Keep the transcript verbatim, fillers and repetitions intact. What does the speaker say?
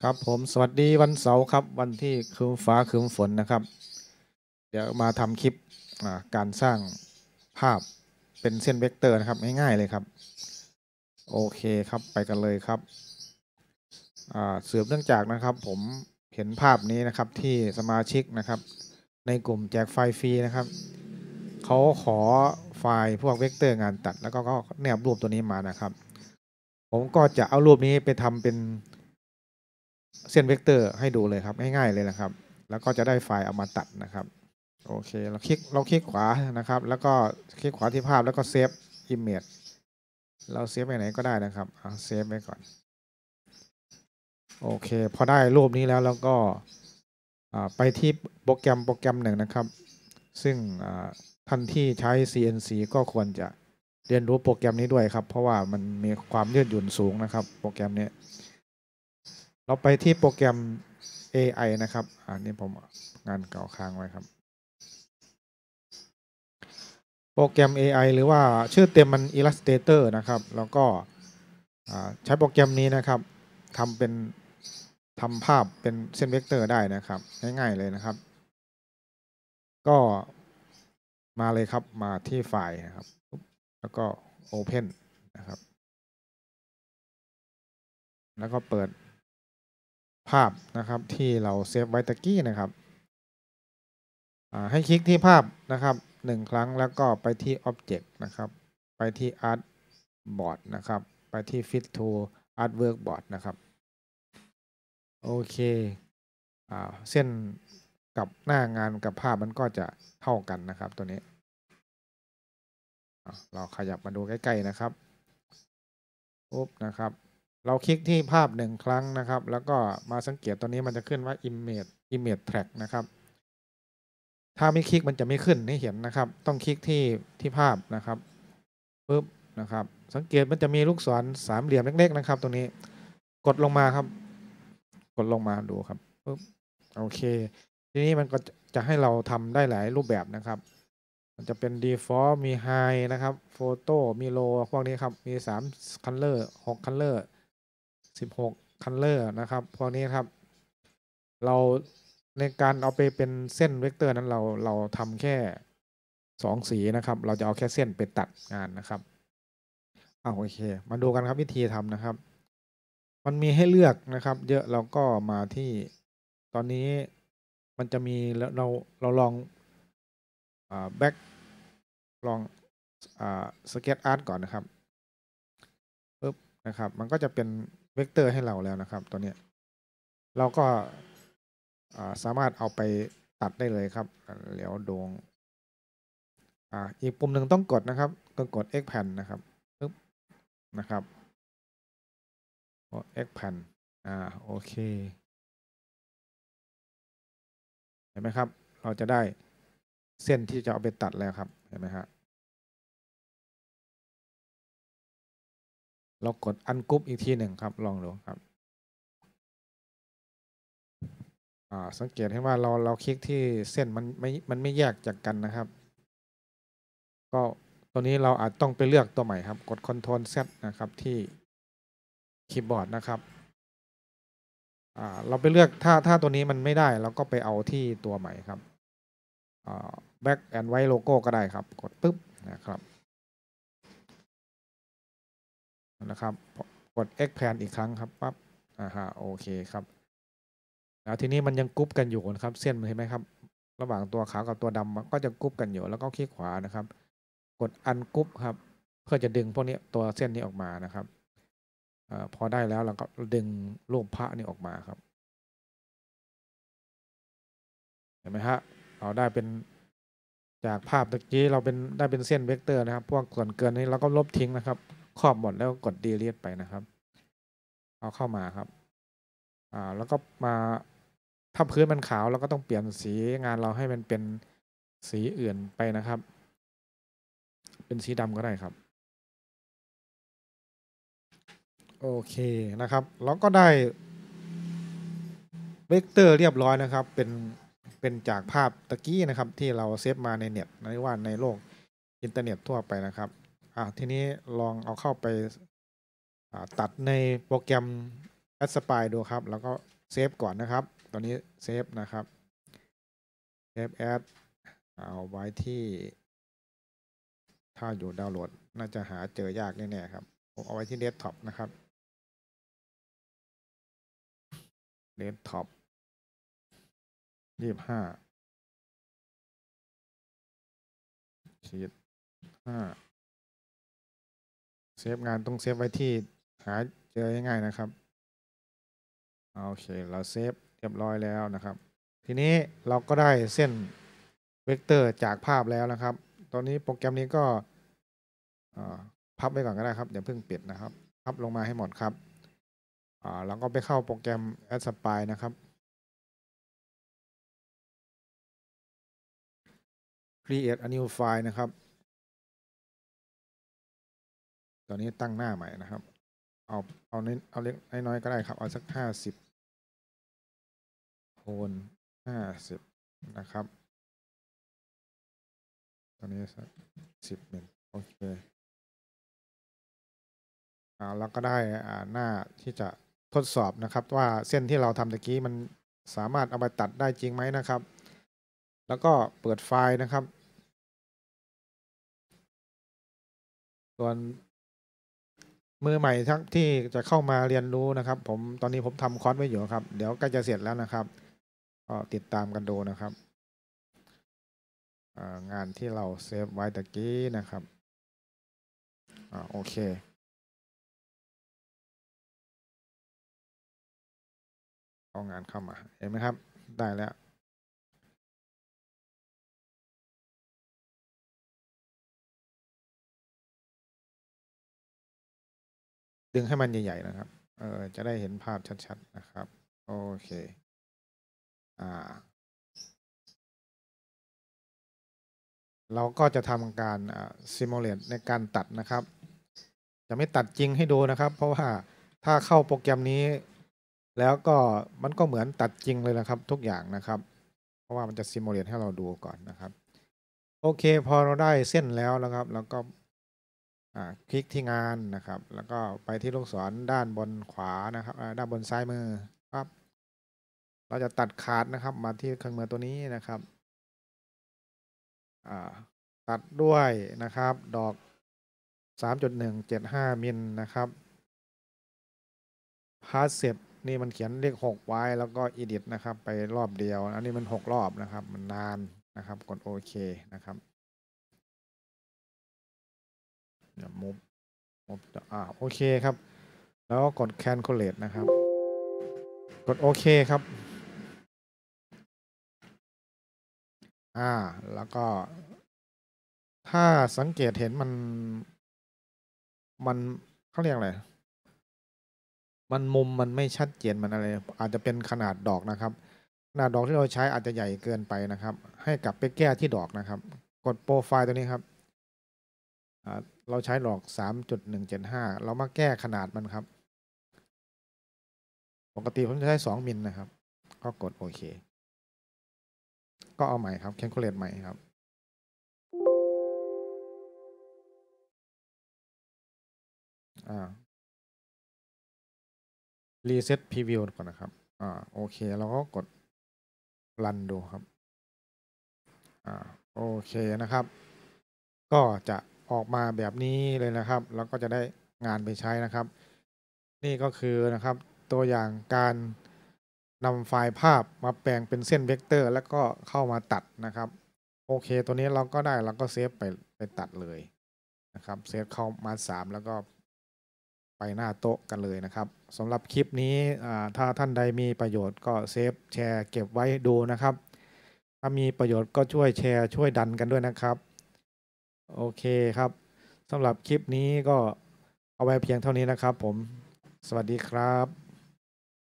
ครับผมสวัสดีวันเสาร์ครับวันที่ครึ้มฟ้าครึ้มฝนนะครับเดี๋ยวมาทำคลิปการสร้างภาพเป็นเส้นเวกเตอร์นะครับง่ายๆเลยครับโอเคครับไปกันเลยครับสืบเนื่องจากนะครับผมเห็นภาพนี้นะครับที่สมาชิกนะครับในกลุ่มแจกไฟล์ฟรีนะครับเขาขอไฟล์พวกเวกเตอร์งานตัดแล้วก็ก็แนบรูปตัวนี้มานะครับผมก็จะเอารูปนี้ไปทำเป็นเส้นเวกเตอร์ให้ดูเลยครับง่ายๆเลยนะครับแล้วก็จะได้ไฟล์เอามาตัดนะครับโอเคเราคลิกเราคลิกขวานะครับแล้วก็คลิกขวาที่ภาพแล้วก็เซฟอิมเมจเราเซฟไปไหนก็ได้นะครับเซฟไว้ก่อนโอเคพอได้รูปนี้แล้วแล้วก็ไปที่โปรแกรมโปรแกรมหนึ่งนะครับซึ่งท่านที่ใช้ ซี เอ็น ซี ก็ควรจะเรียนรู้โปรแกรมนี้ด้วยครับเพราะว่ามันมีความยืดหยุ่นสูงนะครับโปรแกรมนี้เราไปที่โปรแกรม เอ ไอ นะครับอันนี้ผมงานเก่าค้างไว้ครับโปรแกรม เอ ไอ หรือว่าชื่อเต็มมัน Illustrator นะครับแล้วก็ใช้โปรแกรมนี้นะครับทำเป็นทำภาพเป็นเส้นเวกเตอร์ได้นะครับง่ายๆเลยนะครับก็มาเลยครับมาที่ไฟล์นะครับแล้วก็ Open นะครับแล้วก็เปิดภาพนะครับที่เราเซฟไว้ตะกี้นะครับให้คลิกที่ภาพนะครับหนึ่งครั้งแล้วก็ไปที่ Object นะครับไปที่ Artboard นะครับไปที่ Fit to Artwork Board นะครับโอเคอ่าเส้นกับหน้างานกับภาพมันก็จะเท่ากันนะครับตัวนี้เราขยับมาดูใกล้ๆนะครับปุ๊บนะครับเราคลิกที่ภาพหนึ่งครั้งนะครับแล้วก็มาสังเกตตัวนี้มันจะขึ้นว่า image image track นะครับถ้าไม่คลิกมันจะไม่ขึ้นให้เห็นนะครับต้องคลิกที่ที่ภาพนะครับปุ๊บนะครับสังเกตมันจะมีลูกศรสามเหลี่ยมเล็กๆนะครับตรงนี้กดลงมาครับกดลงมาดูครับปุ๊บโอเคทีนี้มันก็จะให้เราทำได้หลายรูปแบบนะครับมันจะเป็น default มี high นะครับ photo มี low พวกนี้ครับมีสาม color หก color สิบหก color นะครับพวกนี้ครับเราในการเอาไปเป็นเส้นเวกเตอร์นั้นเราเราทำแค่สองสีนะครับเราจะเอาแค่เส้นไปตัดงานนะครับอ่าโอเคมาดูกันครับวิธีทำนะครับมันมีให้เลือกนะครับเยอะเราก็มาที่ตอนนี้มันจะมีแล้วเราเราลองอ่าแบ็กลองอ่าสเก็ตอาร์ตก่อนนะครับปึ๊บนะครับมันก็จะเป็นเวกเตอร์ให้เราแล้วนะครับตัวนี้เราก็สามารถเอาไปตัดได้เลยครับเหลียวดวงอ่าอีกปุ่มหนึ่งต้องกดนะครับก็กด Expand นะครับปึ๊บนะครับกด Expand อ่าโอเคเห็นไหมครับเราจะได้เส้นที่จะเอาไปตัดแล้วครับเห็นไหมครับเรากดอันกรุ๊ปอีกทีหนึ่งครับลองดูครับอ่าสังเกตให้ว่าเราเราคลิกที่เส้นมันไม่มันไม่แยกจากกันนะครับก็ตัวนี้เราอาจต้องไปเลือกตัวใหม่ครับกด Ctrl Z นะครับที่คีย์บอร์ดนะครับอ่าเราไปเลือกถ้าถ้าตัวนี้มันไม่ได้เราก็ไปเอาที่ตัวใหม่ครับอ่า Black and White Logo ก็ได้ครับกดปึ๊บนะครับนะครับกด Expand อีกครั้งครับปั๊บอ่าฮะโอเคครับแล้วทีนี้มันยังกรุ๊ปกันอยู่นะครับเส้นเห็นไหมครับระหว่างตัวขาวกับตัวดำมันก็จะกรุ๊ปกันอยู่แล้วก็คลิกขวานะครับกดอันกรุ๊ปครับเพื่อจะดึงพวกนี้ตัวเส้นนี้ออกมานะครับอพอได้แล้วเราก็ดึงรูปพระนี่ออกมาครับเห็นไหมฮะเราได้เป็นจากภาพตะกี้เราเป็นได้เป็นเส้นเวกเตอร์นะครับพวกส่วนเกินนี้เราก็ลบทิ้งนะครับครอบหมดแล้วกด delete ไปนะครับเอาเข้ามาครับอ่าแล้วก็มาถ้าพื้นมันขาวเราก็ต้องเปลี่ยนสีงานเราให้มันเป็นสีอื่นไปนะครับเป็นสีดำก็ได้ครับโอเคนะครับเราก็ได้เวกเตอร์เรียบร้อยนะครับเป็นเป็นจากภาพตะกี้นะครับที่เราเซฟมาในเน็ตไม่ว่าในโลกอินเทอร์เน็ตทั่วไปนะครับอ่าทีนี้ลองเอาเข้าไปตัดในโปรแกรมแอดสปายดูครับแล้วก็เซฟก่อนนะครับตอนนี้เซฟนะครับเซฟแอดเอาไว้ที่ถ้าอยู่ดาวน์โหลดน่าจะหาเจอยากแน่ๆครับผมเอาไว้ที่เดสก์ท็อปนะครับเดสก์ท็อปยี่สิบห้าขีดห้าเซฟงานต้องเซฟไว้ที่หาเจอง่ายๆนะครับโอเคเราเซฟเรียบร้อยแล้วนะครับทีนี้เราก็ได้เส้นเวกเตอร์จากภาพแล้วนะครับตอนนี้โปรแกรมนี้ก็พับไว้ก่อนก็ได้ครับอย่าเพิ่งปิดนะครับพับลงมาให้หมดครับแล้วก็ไปเข้าโปรแกรม Aspire นะครับ create a new file นะครับตอนนี้ตั้งหน้าใหม่นะครับเอาเอาเน้นเอาเล็กน้อยก็ได้ครับเอาสักห้าสิบโทนห้าสิบนะครับตอนนี้สักสิบหนึ่งโอเคอ่าเราก็ได้อ่าหน้าที่จะทดสอบนะครับว่าเส้นที่เราทำตะกี้มันสามารถเอาไปตัดได้จริงไหมนะครับแล้วก็เปิดไฟล์นะครับส่วนมือใหม่ทั้งที่จะเข้ามาเรียนรู้นะครับผมตอนนี้ผมทำคอร์สไว้อยู่ครับเดี๋ยวใกล้จะเสร็จแล้วนะครับก็ติดตามกันดูนะครับงานที่เราเซฟไว้ตะกี้นะครับอ่าโอเคเอางานเข้ามาเห็นไหมครับได้แล้วดึงให้มันใหญ่ๆนะครับเออจะได้เห็นภาพชัดๆนะครับโอเคอ่าเราก็จะทำการซิมูเลตในการตัดนะครับจะไม่ตัดจริงให้ดูนะครับเพราะว่าถ้าเข้าโปรแกรมนี้แล้วก็มันก็เหมือนตัดจริงเลยนะครับทุกอย่างนะครับเพราะว่ามันจะซิมูเลตให้เราดูก่อนนะครับโอเคพอเราได้เส้นแล้วนะครับแล้วก็คลิกที่งานนะครับแล้วก็ไปที่ลูกศรด้านบนขวานะครับด้านบนซ้ายมือครับเราจะตัดขาดนะครับมาที่เครื่องมือตัวนี้นะครับตัดด้วยนะครับดอก สามจุดหนึ่งเจ็ดห้า มิลนะครับพาสเซฟนี่มันเขียนเลขหกไว้แล้วก็ edit นะครับไปรอบเดียวอันนี้มันหกรอบนะครับมันนานนะครับกดโอเคนะครับเดี๋ยวมุบมุบอ่าโอเคครับแล้วก็กด calculate นะครับกดโอเคครับอ่าแล้วก็ถ้าสังเกตเห็นมันมันเขาเรียกอะไรมันมุมมันไม่ชัดเจนมันอะไรอาจจะเป็นขนาดดอกนะครับขนาดดอกที่เราใช้อาจจะใหญ่เกินไปนะครับให้กลับไปแก้ที่ดอกนะครับกดโปรไฟล์ตัวนี้ครับเราใช้ดอก สามจุดหนึ่งเจ็ดห้า เรามาแก้ขนาดมันครับปกติผมจะใช้สองมิลนะครับก็กดโอเคก็เอาใหม่ครับแคลคูลเลตใหม่ครับอ่ารีเซ็ตพรีวิวก่อนนะครับอ่าโอเคเราก็กดรันดูครับอ่าโอเคนะครับก็จะออกมาแบบนี้เลยนะครับแล้วก็จะได้งานไปใช้นะครับนี่ก็คือนะครับตัวอย่างการนำไฟล์ภาพมาแปลงเป็นเส้นเวกเตอร์แล้วก็เข้ามาตัดนะครับโอเคตัวนี้เราก็ได้เราก็เซฟไปไปตัดเลยนะครับเซฟเข้ามาสามแล้วก็ไปหน้าโต๊ะกันเลยนะครับสำหรับคลิปนี้ถ้าท่านใดมีประโยชน์ก็เซฟแชร์เก็บไว้ดูนะครับถ้ามีประโยชน์ก็ช่วยแชร์ช่วยดันกันด้วยนะครับโอเคครับสำหรับคลิปนี้ก็เอาไว้เพียงเท่านี้นะครับผมสวัสดีครับ